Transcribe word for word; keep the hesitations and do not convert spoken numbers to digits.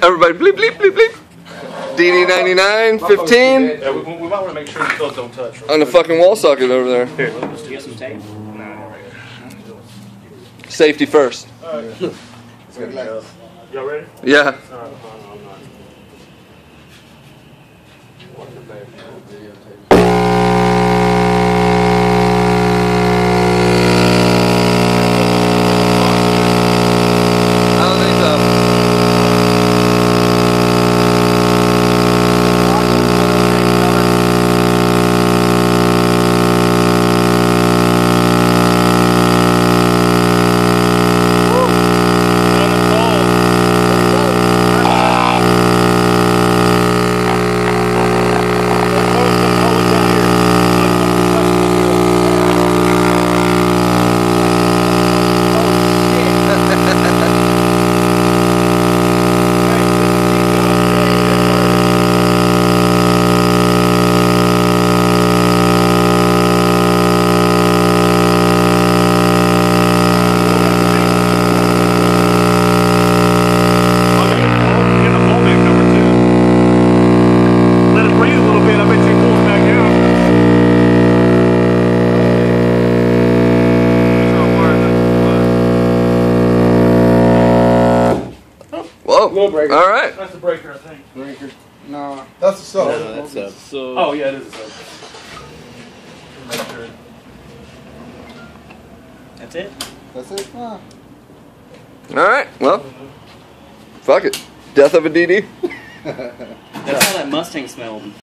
Everybody bleep, bleep, bleep, bleep. D D ninety-nine fifteen. Yeah, we, we might want to make sure the those don't touch. Right? On the fucking wall socket over there. Here, let's Do you have some tape? Nah, right here. Safety first. Alright. Y'all ready? Yeah. Alright, no, no, I'm not. I don't think so. Little breaker. All right. That's the breaker, I think. Breaker. No, that's a sub. No, that's a So. Oh yeah, it is a sub. Make sure. That's it? That's it? Ah. All right. Well, fuck it. Death of a D D. That's how that Mustang smelled.